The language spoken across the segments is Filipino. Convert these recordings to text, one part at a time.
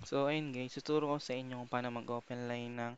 So ayun guys, tuturo ko sa inyo kung paano mag-open line ng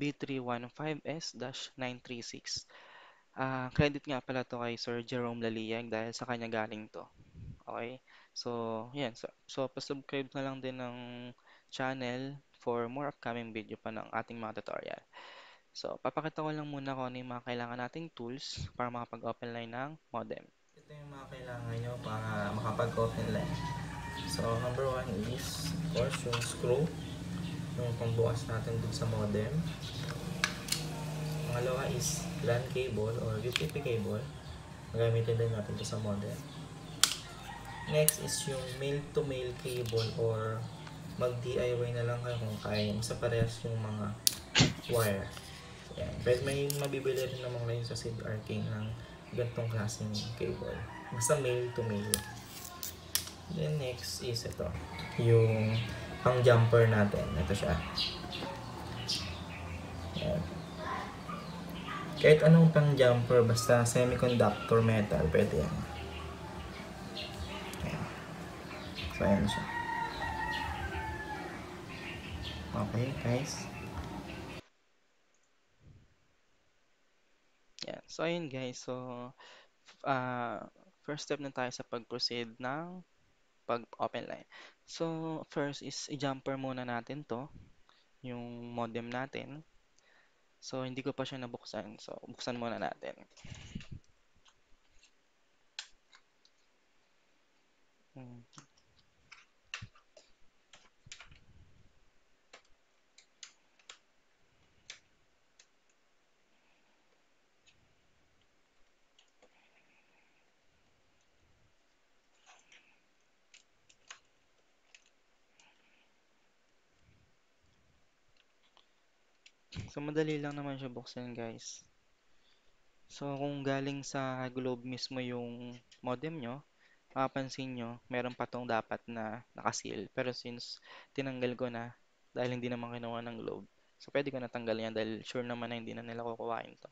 B315S-936. Credit nga pala to kay Sir Jerome Laliag dahil sa kanya galing to. Okay? So, yan. So pa-subscribe na lang din ng channel for more upcoming video pa ng ating mga tutorial. So, papakita ko lang muna kung ano yung mga kailangan nating tools para makapag-open line ng modem. Ito yung mga kailangan nyo para makapag-open line. So, number one is, of course, yung screw, yung pangbukas natin dun sa modem. Pangalawa is LAN cable or UTP cable. Magamitin din natin ito sa modem. Next is yung male-to-male cable or mag-DIY na lang kayo kung kaya sa parehas yung mga wire. Yan. Pero may mabibili rin naman ngayon sa CDR King ng ganitong klaseng cable. Basta male-to-male. Then next is ito. Yung pang jumper natin. Ito siya. Yan. Kahit anong pang jumper, basta semiconductor metal, pwede yan. Yan. So, ayan siya. Okay, guys. Yan. So, ayun guys. So, uh, first step na tayo sa pag-proceed ng pag-open line. So, first is i-jumper muna natin to, yung modem natin. So, hindi ko pa siya nabuksan. So, buksan muna natin. Hmm. So, madali lang naman siya buksan, guys. So, kung galing sa Globe mismo yung modem nyo, mapapansin nyo, meron pa tong dapat na nakaseal. Pero since tinanggal ko na, dahil hindi naman kinuha ng Globe, so pwede ko natanggal yan dahil sure naman na hindi na nila kukuhain to.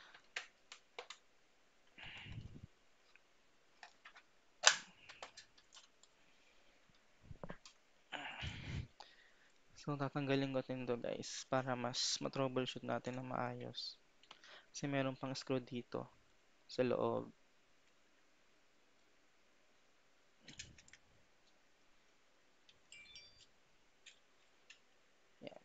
So, tatanggalin ko din to guys, para mas matroubleshoot natin na maayos. Kasi meron pang screw dito sa loob. Yan.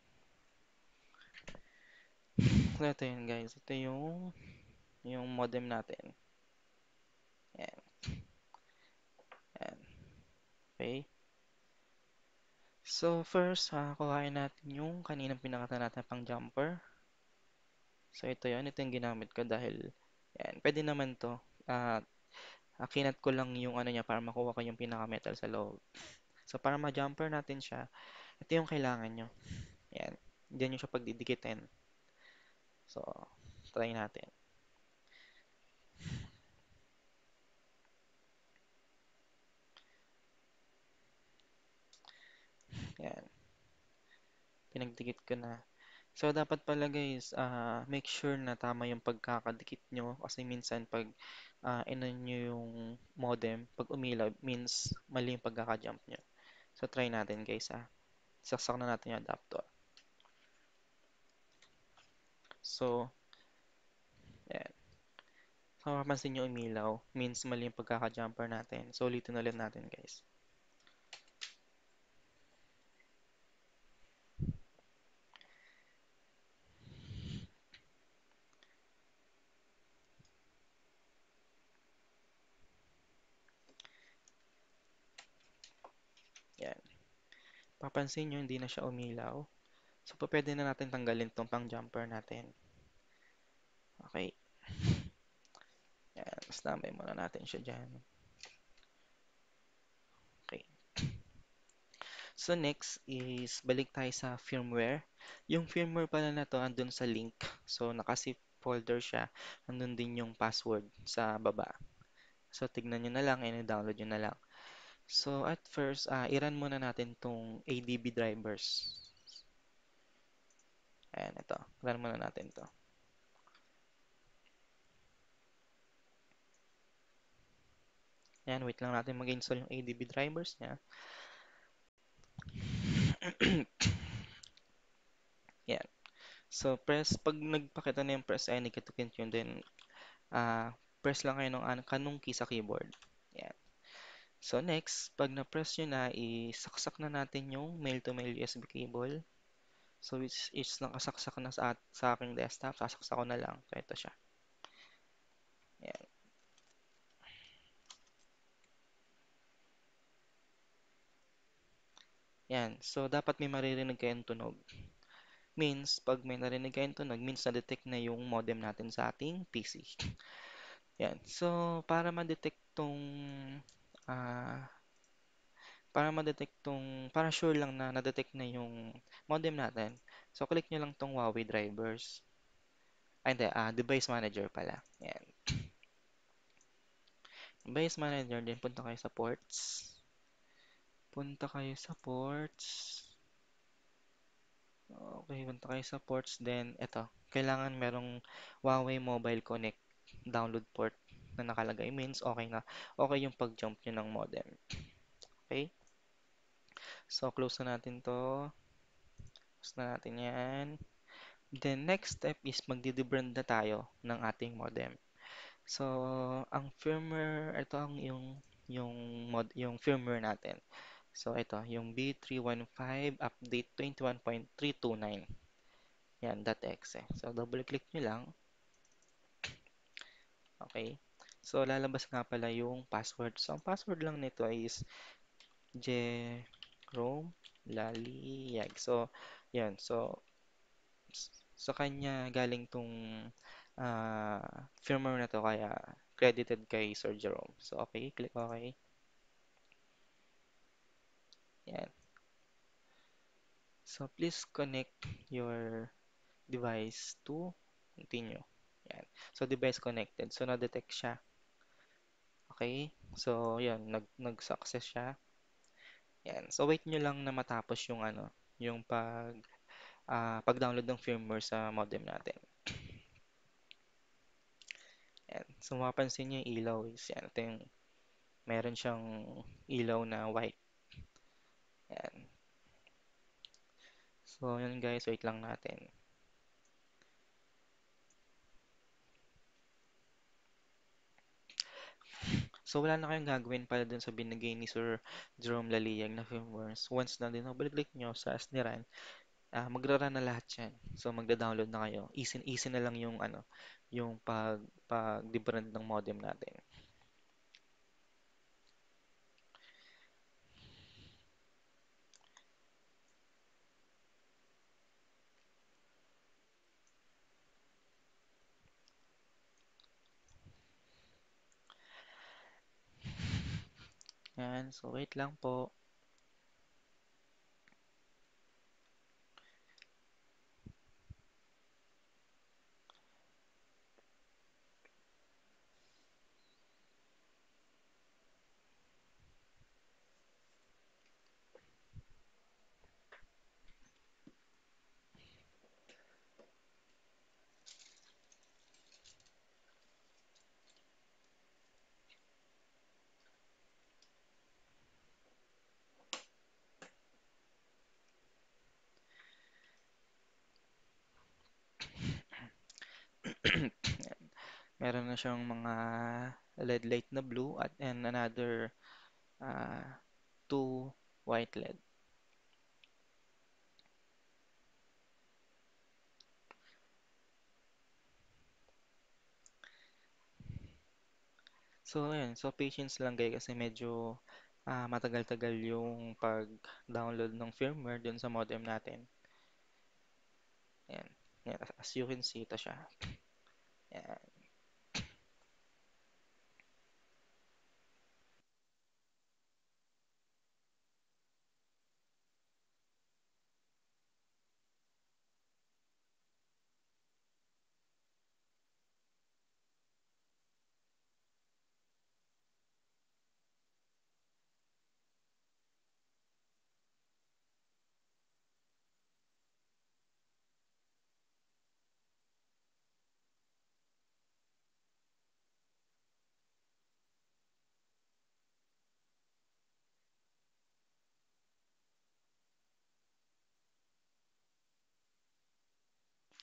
So, ito yun guys. Ito yung modem natin. Yan. Yan. Okay. So, first, kuhain natin yung kaninang pinakita natin pang jumper. So, ito yun. Ito yung ginamit ko dahil, yan. Pwede naman to. Uh, kinat ko lang yung ano niya para makuha ko yung pinaka-metal sa loob. So, para ma-jumper natin siya, ito yung kailangan nyo. Yan. Diyan nyo siya pagdidikitin. So, try natin. Yan. Pinagdikit ko na. So, dapat pala guys, make sure na tama yung pagkakadikit nyo. Kasi minsan pag inon nyo yung modem, pag umilaw, means mali yung pagkaka-jump nyo. So, try natin guys Saksak na natin yung adapter. So, yan. So, mapapansin nyo umilaw, means mali yung pagkaka-jumper natin. So, ulitin ulit natin guys. Yan. Papansin nyo, hindi na siya umilaw. So, pwede na natin tanggalin tong pang jumper natin. Okay. Yan. Standby muna natin siya dyan. Okay. So, next is balik tayo sa firmware. Yung firmware pala na to, andun sa link. So, naka-zip folder siya. Andun din yung password sa baba. So, tignan nyo na lang and download nyo na lang. So, at first, i-run muna natin tong ADB drivers. Ayan, ito. Run muna natin to. Ayan, wait lang natin mag-install yung ADB drivers niya. Yan. So, pag nagpakita na yung press any key to continue, then, press lang kayo ng kanong key sa keyboard. Yan. So, next, pag na-press nyo na, isaksak na natin yung male-to-male USB cable. So, which is nakasaksak na sa aking desktop. Sasaksak ko na lang. So, ito siya. Yan. Yan. So, dapat may maririnig kayong tunog. Means, pag may narinig kayong tunog, means na-detect na yung modem natin sa ating PC. Yan. So, ah, para sure lang na na-detect na yung modem natin, so click nyo lang tong Huawei drivers. Ay, hindi, device manager pala. Yan. Device manager, din punta kayo sa ports. Punta kayo sa ports. Okay, punta kayo sa ports. Then, eto. Kailangan merong Huawei Mobile Connect download port na nakalagay. Means, okay na. Okay yung pag-jump nyo ng modem. Okay? So, close na natin to. Close na natin yan. Then, next step is magdidebrand na tayo ng ating modem. So, ang firmware, ito yung firmware natin. So, ito, yung B315 update 21.329. Yan, .exe. So, double click nyo lang. Okay. So, lalabas nga pala yung password. So, ang password lang nito is Jerome Laliyag. So, yan. So, sa kanya galing tong firmware na to kaya credited kay Sir Jerome. So, okay. Click okay. Yan. So, please connect your device to continue. Yan. So, device connected. So, na-detect siya. Okay? So, yan. Nag-success siya. Yan. So, wait nyo lang na matapos yung yung pag-download ng firmware sa modem natin. Yan. So, mapapansin nyo yung ilaw is yan. Ito yung meron siyang ilaw na white. Yan. So, yun guys. Wait lang natin. So, wala na kayong gagawin pala dun sa binigay ni Sir Jerome Laliyag na firmwares. Once na din double-click nyo sa SNIRAN, magra-run na lahat yan. So, magda-download na kayo. Easy, easy na lang yung yung pag-debrand ng modem natin. Yan. So, wait lang po. Yan. Meron na siyang mga LED light na blue at and another uh, two white LED. So, ayan. So, patience lang guys kasi medyo matagal-tagal yung pag-download ng firmware dun sa modem natin. Ayan. Ayan. As you can see, ito siya. Ayan.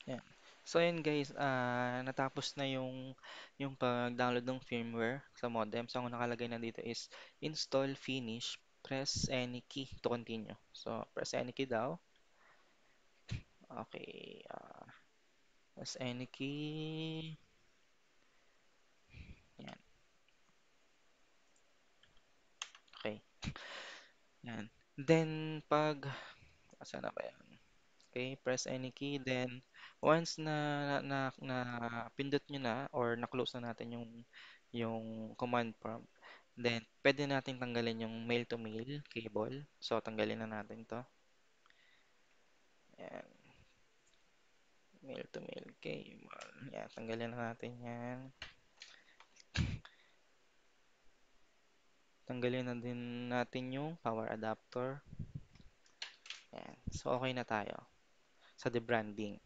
Yan. So yun guys, natapos na yung pag-download ng firmware sa modem. So ang nakalagay na dito is install, finish, press any key to continue. So press any key daw. Okay, press any key. Yan. Okay. Yan. Then asan na ba yan? Okay, press any key. Then once na pindot nyo na or na-close na natin yung command prompt, then pwede natin tanggalin yung mail to mail cable. So tanggalin na natin 'to. Yan, mail to mail cable. Yan, tanggalin na natin 'yan. Tanggalin na din natin yung power adapter. Yan. So okay na tayo sa debranding.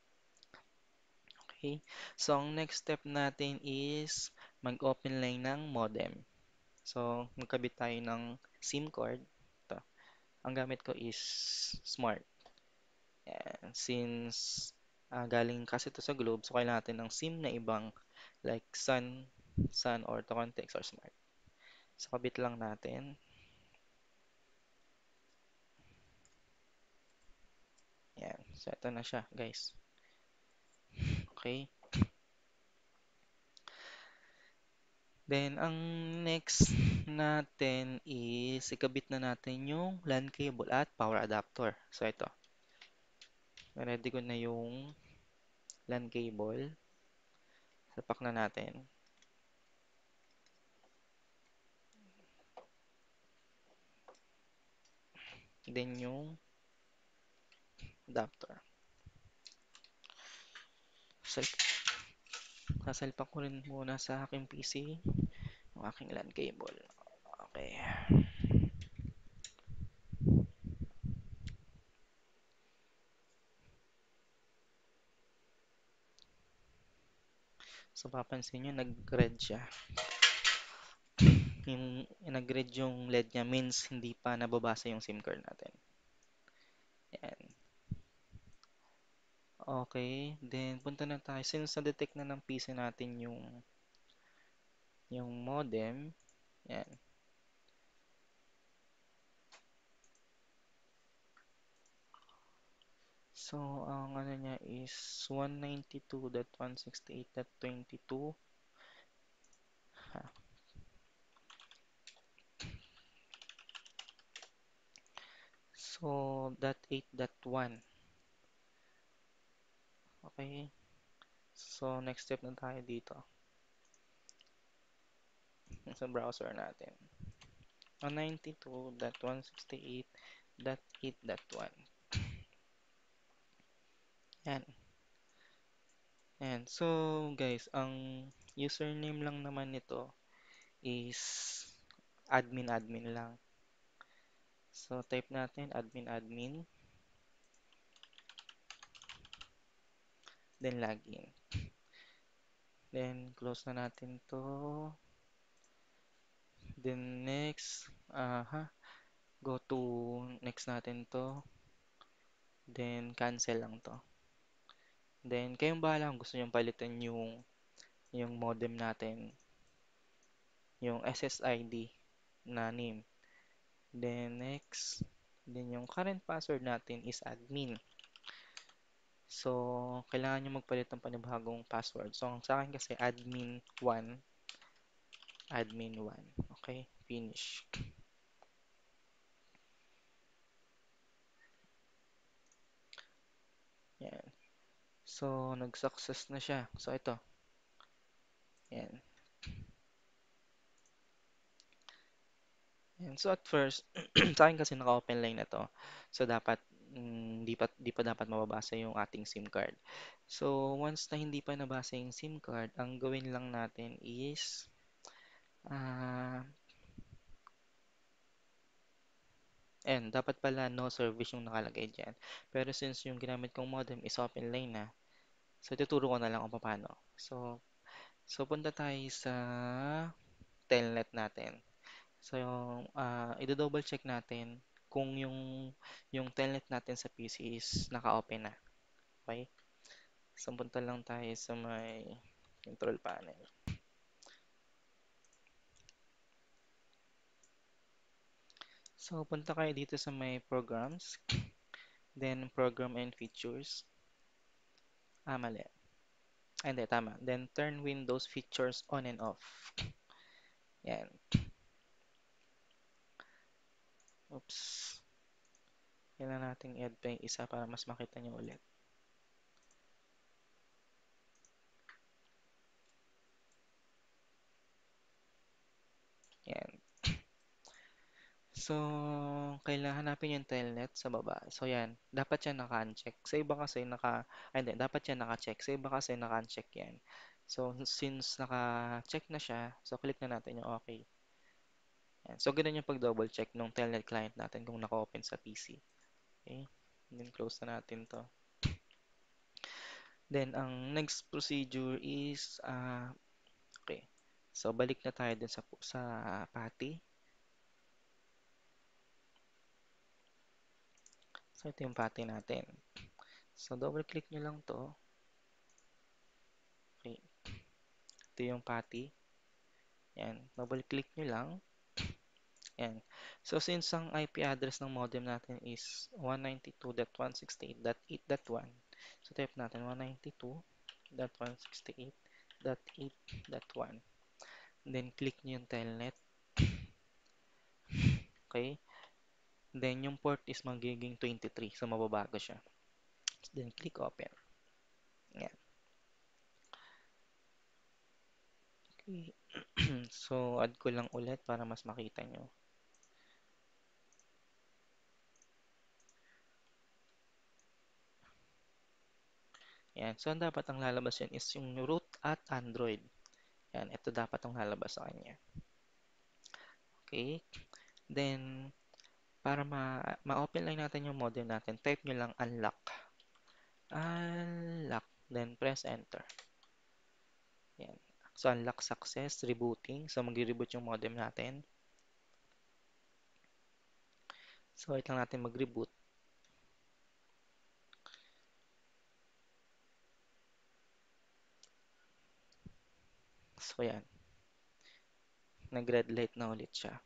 Okay. So ang next step natin is mag-open line ng modem. So, magkabit tayo ng SIM card. Ito. Ang gamit ko is Smart. Yan. Since galing kasi ito sa Globe, so kailangan natin ng SIM na ibang like Sun or Tocontex or Smart. So, kabit lang natin. Yan. So, ito na siya, guys. Okay. Then, ang next natin is ikabit na natin yung LAN cable at power adapter. So, ito. Ready ko na yung LAN cable. Sapak na natin. Then, yung adapter. Sal- Sasalpak ko rin muna sa aking PC yung aking LAN cable. Okay. So, papansin nyo, nag-red siya. Nag-red yung LED niya means hindi pa nababasa yung SIM card natin. Yan. Okay. Then, punta na tayo. Since na-detect na ng PC natin yung modem, yan. So, ang ano niya is 192.168.22. Ha. So, .8.1. Okay. So, next step na tayo dito sa browser natin. 192.168.8.1. Yan. Yan. So, guys, ang username lang naman nito is admin lang. So, type natin admin, then login. Then, close na natin to. Then, next, go to next natin to. Then, cancel lang to. Then, kayong bahala kung gusto nyo palitan yung modem natin, yung SSID na name. Then, next, then yung current password natin is admin. So, kailangan nyo magpalit ng panibagong password. So, sa akin kasi admin1. Okay, finish. Yan. So, nag-success na siya. So, ito. Yan. Yan. So, at first, sa akin kasi naka-open line na to. So, dapat, di pa dapat mababasa yung ating SIM card. So, once na hindi pa nabasa yung SIM card, ang gawin lang natin is, ah, dapat pala no service yung nakalagay dyan. Pero since yung ginamit kong modem is open line na, so tuturo ko na lang kung paano. So punta tayo sa telnet natin. So i-double check natin kung yung telnet natin sa PC is naka-open na. Okay? So, punta lang tayo sa may control panel. So, punta kayo dito sa may programs, then program and features. Mali. Hindi, tama. Then, turn Windows features on and off. Yan. Oops. Yan na natin i-add pa yung isa para mas makita nyo ulit. Yan. So, kailangan hanapin yung telnet sa baba. So, yan. Dapat yan naka-uncheck. Sa iba kasi ay, hindi. Dapat yan naka-check. Sa iba kasi naka-uncheck yan. So, since naka-check na siya, so click na natin yung okay. Yan. So, ganun yung pag-double check ng telnet client natin kung naka-open sa PC. Okay. Then, close na natin to. Then, ang next procedure is, okay. So, balik na tayo dun sa PATI. So, ito yung PATI natin. So, double click nyo lang to. Okay. Ito yung PATI. Yan. Double click nyo lang. Yan. So, since ang IP address ng modem natin is 192.168.8.1, so type natin 192.168.8.1. Then, click nyo yung telnet. Okay. Then, yung port is magiging 23. So, mababago siya. Then, click open. Yan. Okay. So, add ko lang ulit para mas makita nyo. Yan. So, ang dapat ang lalabas yan is yung root at Android. Yan. Ito dapat ang lalabas sa kanya. Okay. Then, para ma-open lang natin yung modem natin, type nyo lang unlock. Unlock. Then, press enter. Yan. So, unlock success, rebooting. So, mag-reboot yung modem natin. So, wait lang natin mag-reboot. So, yan. Nag-red light na ulit siya.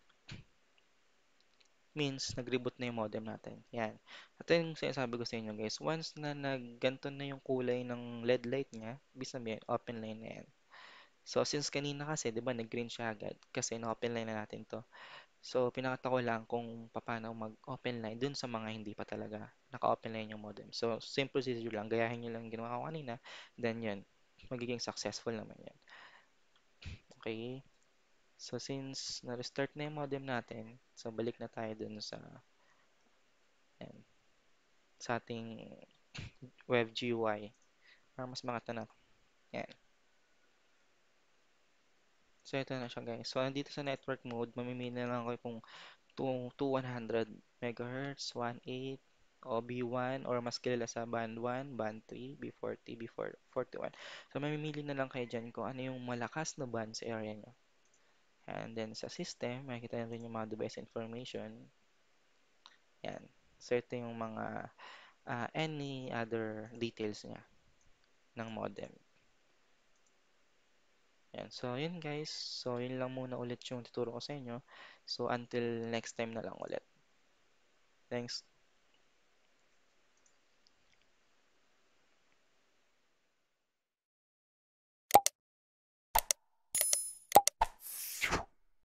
Means, nag-reboot na yung modem natin. Yan. At yung sinasabi ko sa inyo guys, once na nagganto na yung kulay ng LED light niya, ibig sabihin, open line na yan. So, since kanina kasi, di ba, nag-green siya agad kasi na-open line na natin to. So, pinakita ko lang kung paano mag-open line dun sa mga hindi pa talaga naka-open line yung modem. So, same procedure lang. Gayahin nyo lang yung ginawa ko kanina. Then, yun. Magiging successful naman yan. Okay. So, since na-restart na yung modem natin, so, balik na tayo dun yan, sa ating web GUI para mas makita natin. Yan. So, ito na siya guys. So, nandito sa network mode, mamimili na lang ako kung to 100 megahertz, 18, o B1, or mas kilala sa band 1, band 3, B40, B41. So, mamimili na lang kayo dyan kung ano yung malakas na band sa area nyo. And then, sa system, makikita nyo rin yung mga device information. Yan. So, ito yung mga any other details niya ng modem. Yan. So, yun guys. So, yun lang muna ulit yung tuturo ko sa inyo. So, until next time na lang ulit. Thanks.